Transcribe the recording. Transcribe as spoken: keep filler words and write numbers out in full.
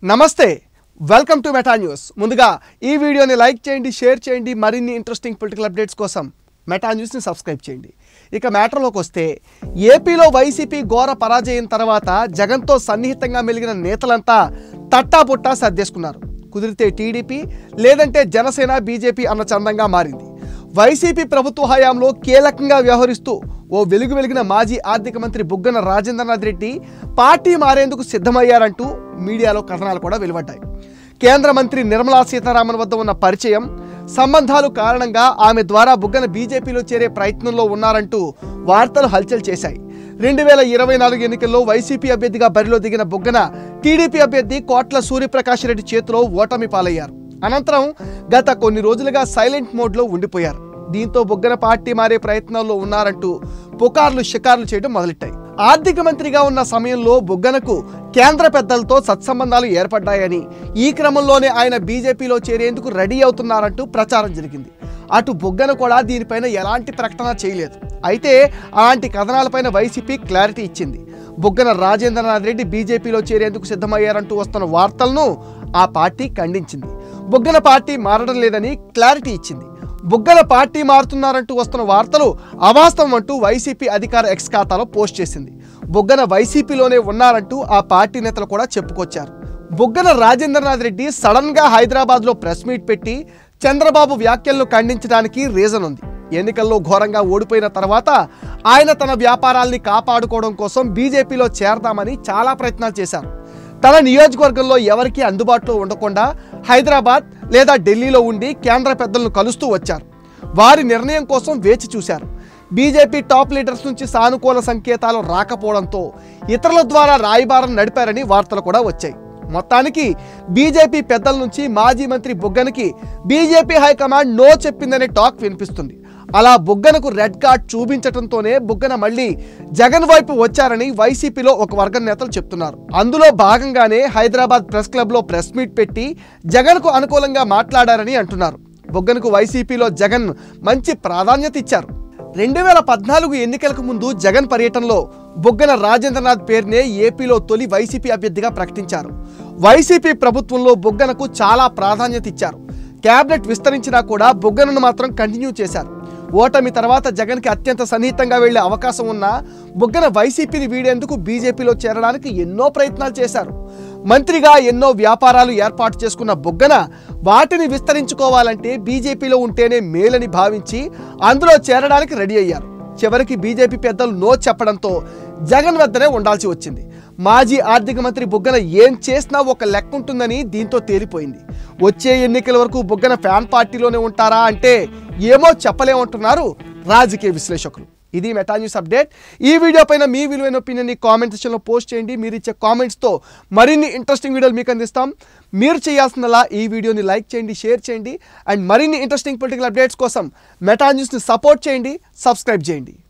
నమస్తే welcome to meta news ముందుగా ఈ వీడియోని లైక్ చేయండి షేర్ చేయండి మరిన్ని ఇంట్రెస్టింగ్ పొలిటికల్ అప్డేట్స్ కోసం మెటా న్యూస్ ని సబ్స్క్రైబ్ చేయండి ఇక మ్యాటర్లోకి వస్తే ఏపీలో వైసీపీ ఘోర పరాజయం తర్వాత జగన్తో సన్నిహితంగా మెలిగిన నేతలంతా తట్టాపుట్టా సర్దేసుకున్నారు కుదిరితే టీడీపీ లేదంటే జనసేన బీజేపీ అన్న చందంగా మారింది వైసీపీ ప్రభుత్వ హయాంలో కీలకంగా వ్యవహరిస్తూ ఓ వెలుగు వెలిగిన మాజీ ఆర్థిక మంత్రి బుగ్గన రాజేంద్రనాథ్ రెడ్డి పార్టీ మారేందుకు సిద్ధమయ్యారంటూ మీడియాలో కథనాలు కూడా వెలువడ్డాయి కేంద్ర మంత్రి నిర్మలా సీతారామన్ వద్ద ఉన్న పరిచయం సంబంధాలు కారణంగా ఆమె ద్వారా బుగ్గన బీజేపీలో చేరే ప్రయత్నంలో ఉన్నారంటూ వార్తలు హల్చల్ చేశాయి రెండు వేల ఇరవై నాలుగు ఎన్నికల్లో వైసీపీ అభ్యర్థిగా బరిలో దిగిన బుగ్గన టీడీపీ అభ్యర్థి కోట్ల సూర్యప్రకాష్ రెడ్డి చేతిలో ఓటమి పాలయ్యారు అనంతరం గత కొన్ని రోజులుగా సైలెంట్ మోడ్లో ఉండిపోయారు దీంతో బుగ్గన పార్టీ మారే ప్రయత్నాల్లో ఉన్నారంటూ పుకార్లు షికార్లు చేయడం మొదలెట్టాయి ఆర్థిక మంత్రిగా ఉన్న సమయంలో బుగ్గనకు కేంద్ర పెద్దలతో సత్సంబంధాలు ఏర్పడ్డాయని ఈ క్రమంలోనే ఆయన బీజేపీలో చేరేందుకు రెడీ అవుతున్నారంటూ ప్రచారం జరిగింది అటు బుగ్గన కూడా దీనిపైన ఎలాంటి ప్రకటన చేయలేదు అయితే అలాంటి కథనాలపైన వైసీపీ క్లారిటీ ఇచ్చింది బుగ్గన రాజేంద్రనాథ్ రెడ్డి బీజేపీలో చేరేందుకు సిద్ధమయ్యారంటూ వస్తున్న వార్తలను ఆ పార్టీ ఖండించింది బుగ్గన పార్టీ మారడం లేదని క్లారిటీ ఇచ్చింది బుగ్గన పార్టీ మారుతున్నారంటూ వస్తున్న వార్తలు అవాస్తవం అంటూ వైసీపీ అధికార ఎక్స్ ఖాతాలో పోస్ట్ చేసింది బుగ్గన వైసీపీలోనే ఉన్నారంటూ ఆ పార్టీ నేతలు కూడా చెప్పుకొచ్చారు బుగ్గన రాజేంద్రనాథ్ రెడ్డి సడన్ గా హైదరాబాద్ లో ప్రెస్ మీట్ పెట్టి చంద్రబాబు వ్యాఖ్యలను ఖండించడానికి రీజన్ ఉంది ఎన్నికల్లో ఘోరంగా ఓడిపోయిన తర్వాత ఆయన తన వ్యాపారాల్ని కాపాడుకోవడం కోసం బీజేపీలో చేరదామని చాలా ప్రయత్నాలు చేశారు తన నియోజకవర్గంలో ఎవరికీ అందుబాటులో ఉండకుండా హైదరాబాద్ లేదా ఢిల్లీలో ఉండి కేంద్ర పెద్దలను కలుస్తూ వచ్చారు వారి నిర్ణయం కోసం వేచి చూశారు బీజేపీ టాప్ లీడర్స్ నుంచి సానుకూల సంకేతాలు రాకపోవడంతో ఇతరుల ద్వారా రాయబారం నడిపారని వార్తలు కూడా వచ్చాయి మొత్తానికి బీజేపీ పెద్దల నుంచి మాజీ మంత్రి బుగ్గనకి బీజేపీ హైకమాండ్ నో చెప్పిందనే టాక్ వినిపిస్తుంది అలా బుగ్గనకు రెడ్ కార్డ్ చూపించడంతోనే బుగ్గన మళ్ళీ జగన్ వైపు వచ్చారని వైసీపీలో ఒక వర్గం నేతలు చెప్తున్నారు అందులో భాగంగానే హైదరాబాద్ ప్రెస్ క్లబ్ లో ప్రెస్ మీట్ పెట్టి జగన్కు అనుకూలంగా మాట్లాడారని అంటున్నారు బుగ్గనకు వైసీపీలో జగన్ మంచి ప్రాధాన్యత ఇచ్చారు రెండు వేల పద్నాలుగు ఎన్నికలకు ముందు జగన్ పర్యటనలో బుగ్గన రాజేంద్రనాథ్ పేరునే ఏపీలో తొలి వైసీపీ అభ్యర్థిగా ప్రకటించారు వైసీపీ ప్రభుత్వంలో బుగ్గనకు చాలా ప్రాధాన్యత ఇచ్చారు క్యాబినెట్ విస్తరించినా కూడా బుగ్గనను మాత్రం కంటిన్యూ చేశారు ఓటమి తర్వాత జగన్కి అత్యంత సన్నిహితంగా వెళ్లే అవకాశం ఉన్నా బుగ్గన వైసీపీని వీడేందుకు బీజేపీలో చేరడానికి ఎన్నో ప్రయత్నాలు చేశారు మంత్రిగా ఎన్నో వ్యాపారాలు ఏర్పాటు చేసుకున్న బుగ్గన వాటిని విస్తరించుకోవాలంటే బీజేపీలో ఉంటేనే మేలని భావించి అందులో చేరడానికి రెడీ అయ్యారు చివరికి బీజేపీ పెద్దలు నో చెప్పడంతో జగన్ వద్దనే ఉండాల్సి వచ్చింది మాజీ ఆర్థిక మంత్రి బుగ్గన ఏం చేసినా ఒక లెక్క ఉంటుందని దీంతో తేలిపోయింది వచ్చే ఎన్నికల వరకు బుగ్గన ఫ్యాన్ పార్టీలోనే ఉంటారా అంటే ఏమో చెప్పలేమంటున్నారు రాజకీయ విశ్లేషకులు ఇది మెటా న్యూస్ అప్డేట్ ఈ వీడియో పైన మీ విలువైన ఒపీనియన్ని కామెంట్ సెక్షన్లో పోస్ట్ చేయండి మీరు ఇచ్చే కామెంట్స్తో మరిన్ని ఇంట్రెస్టింగ్ వీడియోలు మీకు అందిస్తాం మీరు చేయాల్సిందలా ఈ వీడియోని లైక్ చేయండి షేర్ చేయండి అండ్ మరిన్ని ఇంట్రెస్టింగ్ పొలిటికల్ అప్డేట్స్ కోసం మెటా న్యూస్ని సపోర్ట్ చేయండి సబ్స్క్రైబ్ చేయండి